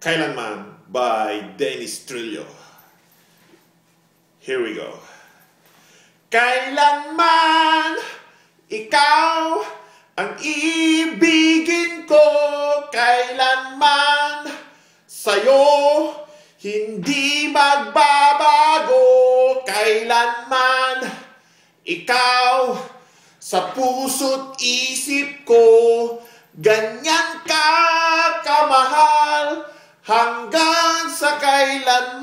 Kailanman by Dennis Trillo. Here we go. Kailanman ikaw ang ibigin ko, kailanman sa'yo hindi magbabago, kailanman ikaw sa puso't isip ko, ganyan ka kamahal hanggang sa kailanman.